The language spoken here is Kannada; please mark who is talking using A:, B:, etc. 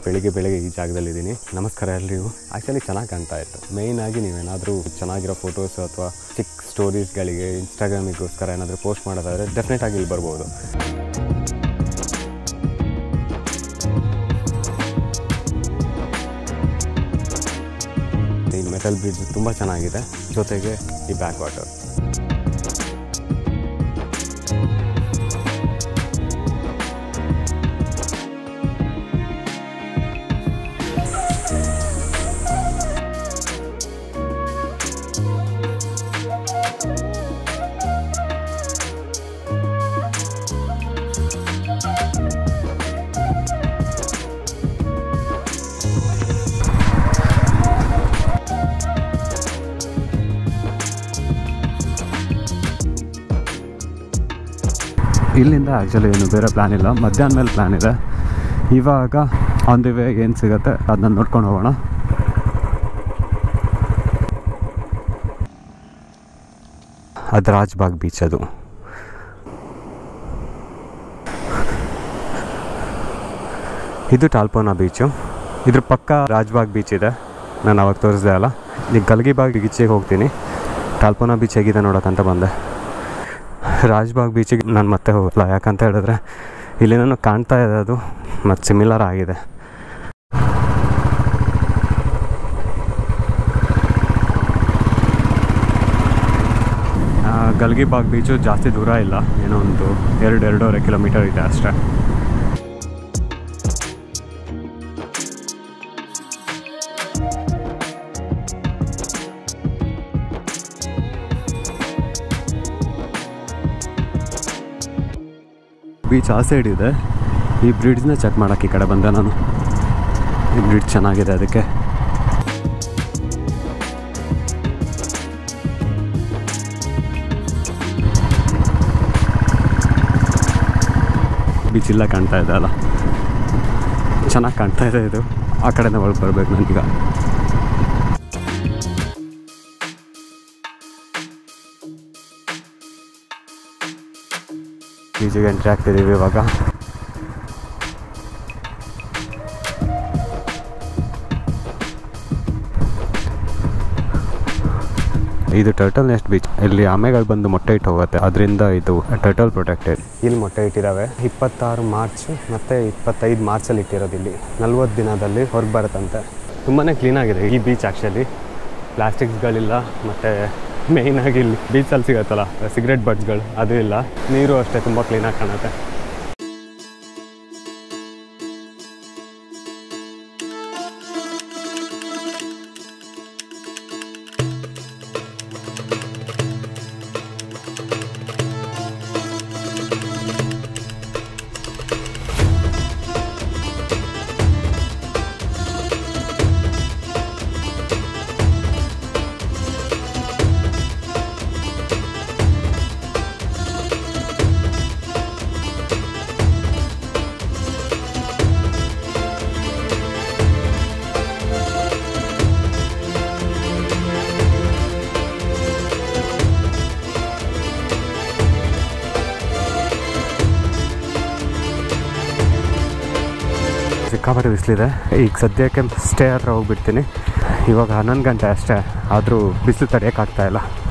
A: ಬೆಳಿಗ್ಗೆ ಈ ಜಾಗದಲ್ಲಿದ್ದೀನಿ. ನಮಸ್ಕಾರ ಎಲ್ರಿಗೂ. ಆ್ಯಕ್ಚುಲಿ ಚೆನ್ನಾಗಿ ಕಾಣ್ತಾ ಇತ್ತು. ಮೇಯ್ನಾಗಿ ನೀವೇನಾದರೂ ಚೆನ್ನಾಗಿರೋ ಫೋಟೋಸ್ ಅಥವಾ ಚಿಕ್ಕ ಸ್ಟೋರೀಸ್ಗಳಿಗೆ ಇನ್ಸ್ಟಾಗ್ರಾಮಿಗೋಸ್ಕರ ಏನಾದರೂ ಪೋಸ್ಟ್ ಮಾಡೋದಾದರೆ ಡೆಫಿನೆಟಾಗಿ ಇಲ್ಲಿ ಬರ್ಬೋದು. ಈ ಮೆಟಲ್ ಬ್ರಿಡ್ಜ್ ತುಂಬ ಚೆನ್ನಾಗಿದೆ, ಜೊತೆಗೆ ಈ ಬ್ಯಾಕ್ ವಾಟರ್. ಇಲ್ಲಿಂದ ಆ್ಯಕ್ಚುಲಿ ಏನು ಬೇರೆ ಪ್ಲ್ಯಾನ್ ಇಲ್ಲ, ಮಧ್ಯಾಹ್ನ ಮೇಲೆ ಪ್ಲ್ಯಾನ್ ಇದೆ. ಇವಾಗ ಆನ್ ದಿ ವೇ ಏನು ಸಿಗುತ್ತೆ ಅದನ್ನ ನೋಡ್ಕೊಂಡು ಹೋಗೋಣ. ಅದು ರಾಜ್ಬಾಗ್ ಬೀಚ್. ಅದು ಇದು ಟಾಲ್ಪೋನಾ ಬೀಚು. ಇದ್ರ ಪಕ್ಕ ರಾಜ್ಬಾಗ್ ಬೀಚ್ ಇದೆ, ನಾನು ಅವಾಗ ತೋರಿಸ್ದೆ ಅಲ್ಲ. ಈಗ ಗಲ್ಗಿಬಾಗ್ ಬೀಚಿಗೆ ಹೋಗ್ತೀನಿ. ಟಾಲ್ಪೋನಾ ಬೀಚ್ ಹೇಗಿದೆ ನೋಡೋಕ್ಕಂತ ಬಂದೆ. ರಾಜ್ಬಾಗ್ ಬೀಚಿಗೆ ನಾನು ಮತ್ತೆ ಹೋಗಲ್ಲ, ಯಾಕಂತ ಹೇಳಿದ್ರೆ ಇಲ್ಲಿ ನಾನು ಕಾಣ್ತಾ ಇದೆ ಅದು ಮತ್ತು ಸಿಮಿಲರ್ ಆಗಿದೆ. ಗಲ್ಗಿಬಾಗ್ ಬೀಚು ಜಾಸ್ತಿ ದೂರ ಇಲ್ಲ, ಏನೋ ಒಂದು 2-2.5 ಕಿಲೋಮೀಟರ್ ಇದೆ ಅಷ್ಟೇ. ಬೀಚ್ ಆ ಸೈಡ್ ಇದೆ. ಈ ಬ್ರಿಡ್ಜ್ನ ಚೆಕ್ ಮಾಡೋಕ್ಕೆ ಈ ಕಡೆ ಬಂದೆ ನಾನು. ಈ ಬ್ರಿಡ್ಜ್ ಚೆನ್ನಾಗಿದೆ, ಅದಕ್ಕೆ ಬೀಚ್ ಇಲ್ಲ ಕಾಣ್ತಾ ಇದೆ ಅಲ್ಲ, ಚೆನ್ನಾಗಿ ಕಾಣ್ತಾ ಇದೆ. ಇದು ಆ ಕಡೆನೇ ಒಳಗೆ ಬರಬೇಕು ನನಗೀಗ. ಬೀಚಿಗೆ ಎಂಟ್ರಿ ಆಗ್ತಿದ್ದೀವಿ ಇವಾಗ. ಇದು ಟರ್ಟಲ್ ನೆಸ್ಟ್ ಬೀಚ್. ಇಲ್ಲಿ ಆಮೆಗಳು ಬಂದು ಮೊಟ್ಟೆ ಇಟ್ಟು ಹೋಗುತ್ತೆ, ಅದರಿಂದ ಇದು ಟರ್ಟಲ್ ಪ್ರೊಟೆಕ್ಟೆಡ್. ಇಲ್ಲಿ ಮೊಟ್ಟೆ ಇಟ್ಟಿದ್ದಾವೆ. 26 ಮಾರ್ಚ್ ಮತ್ತು 25 ಮಾರ್ಚಲ್ಲಿ ಇಟ್ಟಿರೋದು. ಇಲ್ಲಿ 40 ದಿನದಲ್ಲಿ ಹೊರಗೆ ಬರುತ್ತಂತೆ. ತುಂಬಾ ಕ್ಲೀನಾಗಿದೆ ಈ ಬೀಚ್. ಆ್ಯಕ್ಚುಲಿ ಪ್ಲಾಸ್ಟಿಕ್ಸ್ಗಳಿಲ್ಲ, ಮತ್ತು ಮೇಯ್ನಾಗಿ ಇಲ್ಲಿ ಬೀಚಲ್ಲಿ ಸಿಗುತ್ತಲ್ಲ ಸಿಗರೆಟ್ ಬಡ್ಸ್ಗಳು, ಅದು ಇಲ್ಲ. ನೀರು ಅಷ್ಟೇ ತುಂಬ ಕ್ಲೀನಾಗಿ ಕಾಣುತ್ತೆ. ಸಿಕ್ಕಾಪಟ್ಟೆ ಬಿಸಿಲಿದೆ. ಈಗ ಸದ್ಯಕ್ಕೆ ಸ್ಟೇ ಹತ್ರ ಹೋಗ್ಬಿಡ್ತೀನಿ. ಇವಾಗ 11 ಗಂಟೆ ಅಷ್ಟೇ, ಆದರೂ ಬಿಸಿಲು ತಡೆಯೋಕ್ಕಾಗ್ತಾಯಿಲ್ಲ.